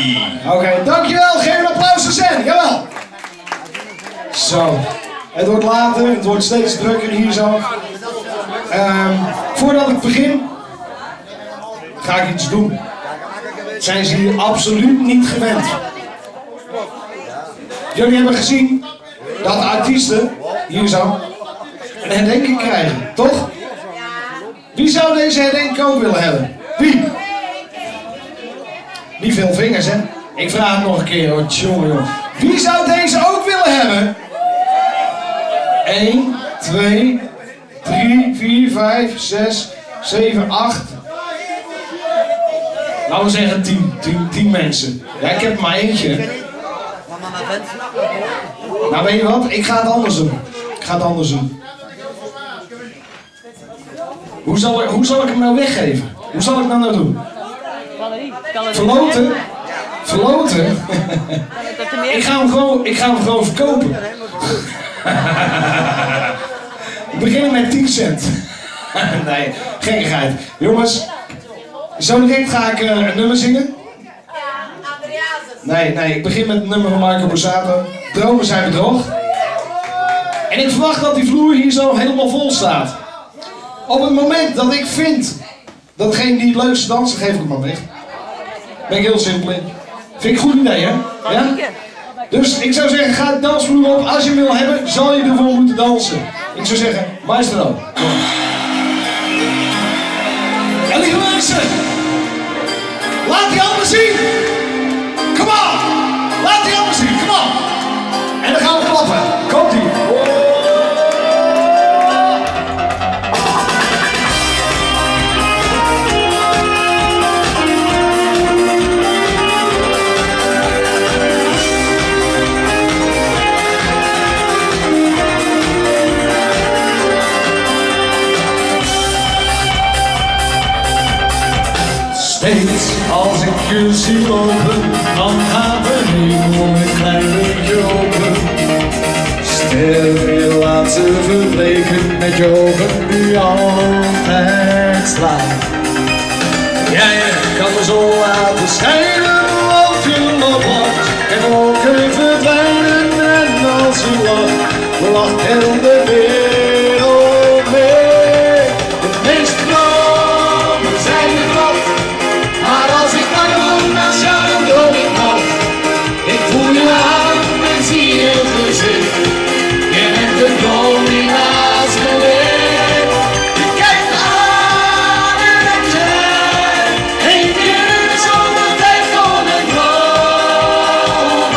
Oké, dankjewel. Geef een applaus aan Sen. Jawel. Zo. Het wordt later, het wordt steeds drukker hier zo. Voordat ik begin, ga ik iets doen. Zijn ze hier absoluut niet gewend. Jullie hebben gezien dat artiesten hier zo een herdenking krijgen, toch? Wie zou deze herdenking ook willen hebben? Wie? Niet veel vingers, hè? Ik vraag het nog een keer, hoor. Jongen. Wie zou deze ook willen hebben? 1, 2, 3, 4, 5, 6, 7, 8. Laten we zeggen 10 mensen. Ja, ik heb er maar eentje. Nou, weet je wat? Ik ga het anders doen. Hoe zal ik hem nou weggeven? Hoe zal ik dat nou doen? Verloten? Verloten? Ik ga hem gewoon verkopen. Ik begin met 10 cent. Nee, gekkigheid. Jongens, zo direct ga ik een nummer zingen. Nee, ik begin met het nummer van Marco Borsato. Dromen zijn bedrog. En ik verwacht dat die vloer hier zo helemaal vol staat. Op het moment dat ik vind dat degene die het leukste danst, geef ik hem maar weg. Ben ik heel simpel in. Vind ik een goed idee, hè? Ja? Dus ik zou zeggen, ga de dansvloer op. Als je hem wil hebben, zal je ervoor moeten dansen. Ik zou zeggen, maestro. En lieve mensen, laat die handen zien. Come on. Laat die handen zien, come on. En dan gaan we klappen. Komt-ie. Steeds als ik je zie lopen, dan gaat de hemel een klein beetje open. Ster, je laat ze verbleken met je ogen die altijd slaan. Ja, je kan me zo laten schijnen, want je lacht en ook even verdwijnen. En als je lacht heel de wereld mee. De meeste dromen zijn bedrog. Maar als ik wakker naast jou, dan droom ik nog. Ik voel je aan en zie je gezicht. Je bent de droom die naast me ligt. Je kijkt aan en ik zeg, één keer in de zomertijd komen dromen.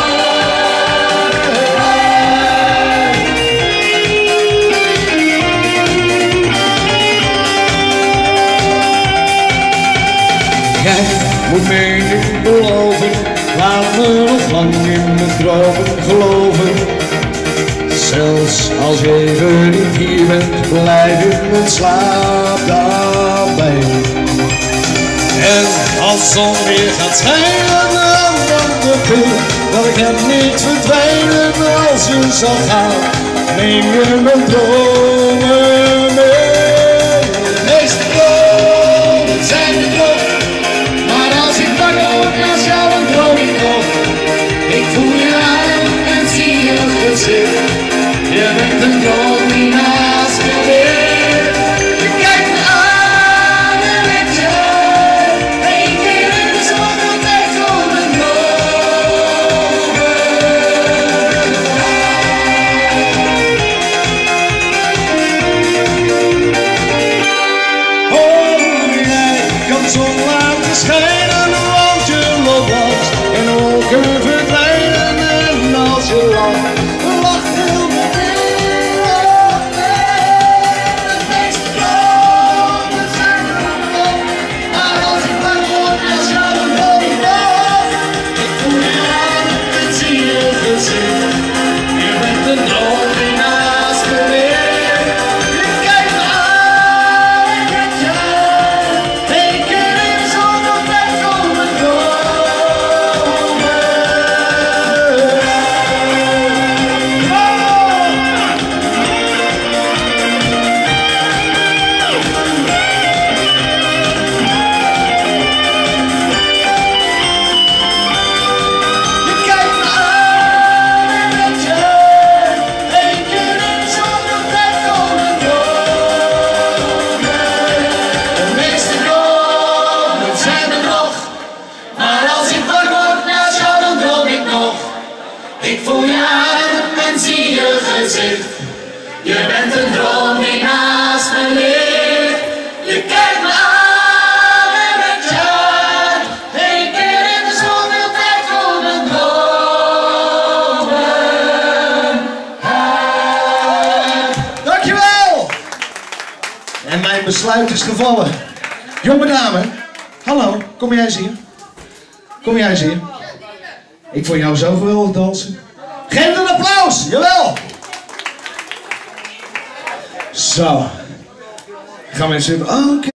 Jij moet me niet beloven, laat me nog lang in mijn dromen geloven. Zelfs als je even niet hier bent, blijf in mijn slaap daarbij. En als de zon weer gaat schijnen, dan de ik dat ik hem niet verdwijnen. Als je zal gaan, neem je mijn dromen mee. De meeste dromen zijn bedrog. Naast jou een droom ik nog. Ik voel je aan en zie je gezicht. Je bent een droom die naast me ligt. Je kijkt me aan en ik zeg, één keer in de zomertijd komen dromen. Oh, jij kan zon laten schijnen. En ook een verdwijnen en als je lacht, lacht heel de wereld mee. De meeste dromen zijn bedrog. Maar als ik bang word, als jou een droom ik nog. Ik voel je aan en zie je gezicht. Je bent een droom die naast me ligt. Je kijkt me aan en ik zeg, één keer in de zomertijd komen dromen. gezicht. Je bent een droom die naast me ligt. Je kijkt me aan en met je uit. 1 keer in de zoveel tijd komen dromen uit. Dankjewel! En mijn besluit is gevallen. Jonge dame, hallo, kom jij eens hier? Kom jij eens hier? Ik vond jou zo geweldig dansen. Geef het een applaus, jawel! Zo. Gaan we eens even... Oh, oké.